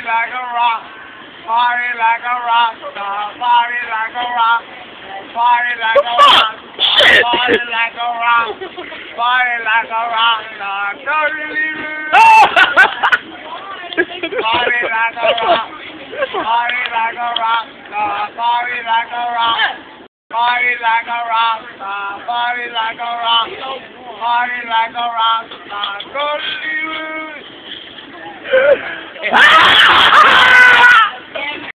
like a rock, party like a rock, party like a rock, party like a rock, party like a rock, party like a rock, totally rude. Party like a rock, party like a rock, party like a rock, party like a rock, party like a rock, party like a rock, totally rude.